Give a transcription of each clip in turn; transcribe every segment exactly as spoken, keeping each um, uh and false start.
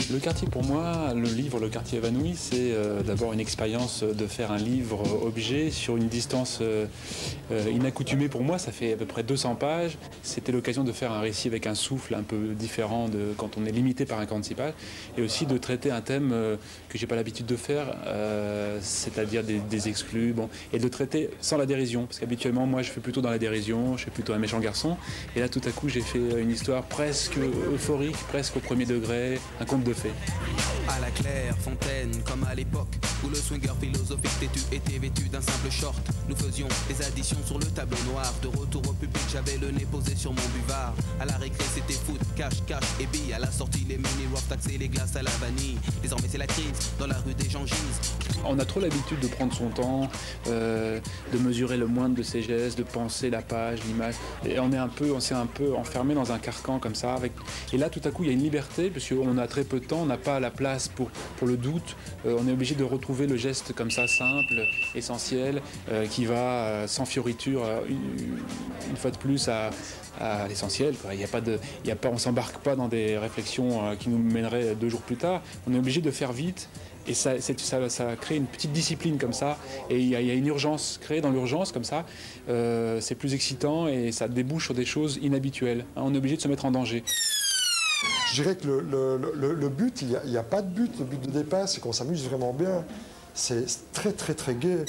Le quartier, pour moi, le livre Le quartier évanoui, c'est euh, d'abord une expérience de faire un livre-objet sur une distance euh, euh, inaccoutumée pour moi. Ça fait à peu près deux cents pages. C'était l'occasion de faire un récit avec un souffle un peu différent de quand on est limité par un quarante-six pages, et aussi de traiter un thème euh, que j'ai pas l'habitude de faire, euh, c'est-à-dire des, des exclus, bon, et de traiter sans la dérision, parce qu'habituellement, moi, je fais plutôt dans la dérision, je suis plutôt un méchant garçon, et là, tout à coup, j'ai fait une histoire presque euphorique, presque au premier degré, un conte de fées. À la claire fontaine, comme à l'époque où le swinger philosophique têtu était vêtu d'un simple short. Nous faisions des additions sur le tableau noir. De retour au public, j'avais le nez posé sur mon buvard. À la récré, c'était foot, cash, cash et billes. À la sortie, les mini rough taxer les glaces à la vanille. Désormais, c'est la crise dans la rue des gens gise. On a trop l'habitude de prendre son temps, euh, de mesurer le moindre de ses gestes, de penser la page, l'image. Et on est un peu, on s'est un peu enfermé dans un carcan comme ça. Avec... Et là, tout à coup, il y a une liberté, parce qu'on a très peu de temps, on n'a pas la place pour, pour le doute. Euh, on est obligé de retrouver le geste comme ça, simple, essentiel, euh, qui va euh, sans fioriture, euh, une, une fois de plus, à, à l'essentiel. Il n'y a pas de, il y a pas, on ne s'embarque pas dans des réflexions euh, qui nous mèneraient deux jours plus tard. On est obligé de faire vite. Et ça, ça, ça crée une petite discipline comme ça, et il y, a, il y a une urgence, créée dans l'urgence comme ça, euh, c'est plus excitant et ça débouche sur des choses inhabituelles. Hein, on est obligé de se mettre en danger. Je dirais que le, le, le, le but, il n'y a, a pas de but, le but de départ, c'est qu'on s'amuse vraiment bien. C'est très très très gai.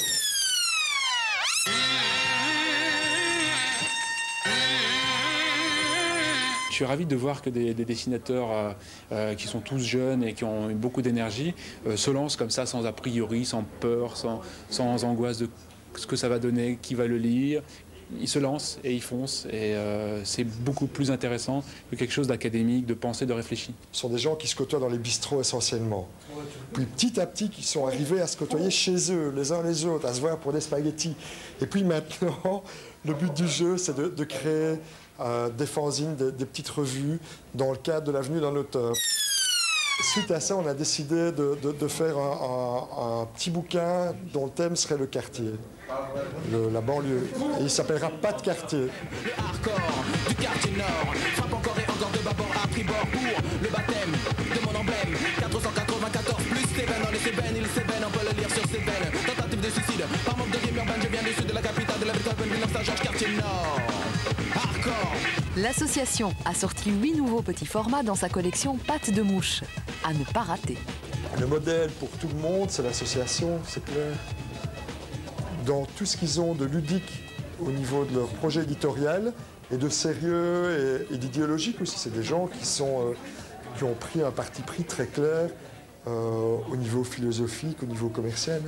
Je suis ravi de voir que des, des dessinateurs euh, euh, qui sont tous jeunes et qui ont beaucoup d'énergie euh, se lancent comme ça, sans a priori, sans peur, sans, sans angoisse de ce que ça va donner, qui va le lire. Ils se lancent et ils foncent, et euh, c'est beaucoup plus intéressant que quelque chose d'académique, de pensée, de réfléchi. Ce sont des gens qui se côtoient dans les bistrots essentiellement. Puis petit à petit, qui sont arrivés à se côtoyer chez eux, les uns les autres, à se voir pour des spaghettis. Et puis maintenant, le but du jeu, c'est de, de créer euh, des fanzines, des, des petites revues dans le cadre de l'avenue d'un auteur. Suite à ça, on a décidé de, de, de faire un, un, un petit bouquin dont le thème serait le quartier, le, la banlieue. Et il s'appellera Pas de quartier. Le hardcore du quartier nord frappe encore et encore de bâbord à tribord pour le baptême de mon emblème. quatre cent quatre-vingt-quatorze plus Steven dans les Cévennes, il s'ébène, on peut le lire sur ses veines. Tentative de suicide, par manque de rime urbaine, je viens du sud de la capitale de la Beethoven, Villeneuve Saint-Georges, quartier nord. Hardcore. L'association a sorti huit nouveaux petits formats dans sa collection Pâtes de mouche. À ne pas rater. Le modèle pour tout le monde, c'est l'association, c'est clair. Dans tout ce qu'ils ont de ludique au niveau de leur projet éditorial, et de sérieux et, et d'idéologique aussi. C'est des gens qui, sont, euh, qui ont pris un parti pris très clair euh, au niveau philosophique, au niveau commercial.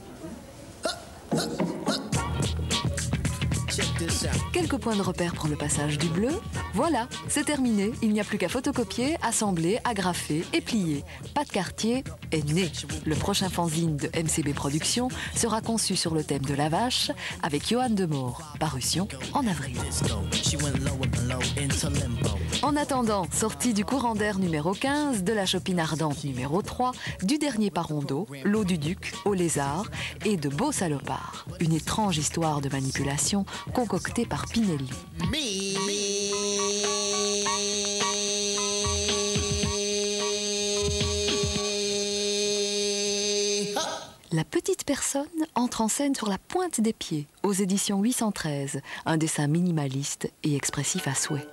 Quelques points de repère pour le passage du bleu. Voilà, c'est terminé. Il n'y a plus qu'à photocopier, assembler, agrafer et plier. Pas de quartier est né. Le prochain fanzine de M C B Productions sera conçu sur le thème de la vache avec Johan Demore. Parution en avril. En attendant, sortie du courant d'air numéro quinze, de la Chopine ardente numéro trois, du dernier Parondo, l'eau du Duc, au lézard et de Beaux salopards. Une étrange histoire de manipulation concoctée par Pinelli. La petite personne entre en scène sur la pointe des pieds, aux éditions huit cent treize, un dessin minimaliste et expressif à souhait.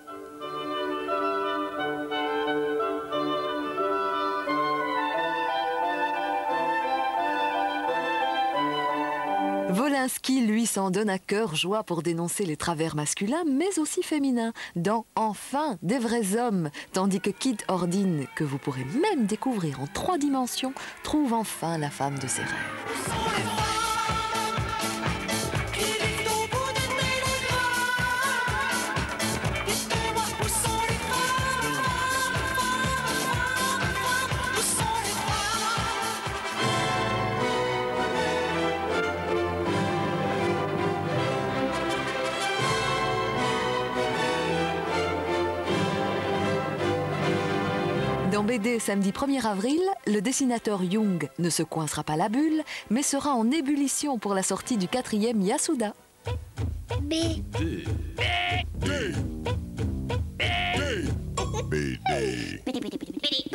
Wolinski, lui, s'en donne à cœur joie pour dénoncer les travers masculins, mais aussi féminins, dans Enfin, des vrais hommes, tandis que Kid Ordine, que vous pourrez même découvrir en trois dimensions, trouve enfin la femme de ses rêves. Dans B D, samedi premier avril, le dessinateur Young ne se coincera pas la bulle, mais sera en ébullition pour la sortie du quatrième Yasuda. B. D. D. D. D. B. D.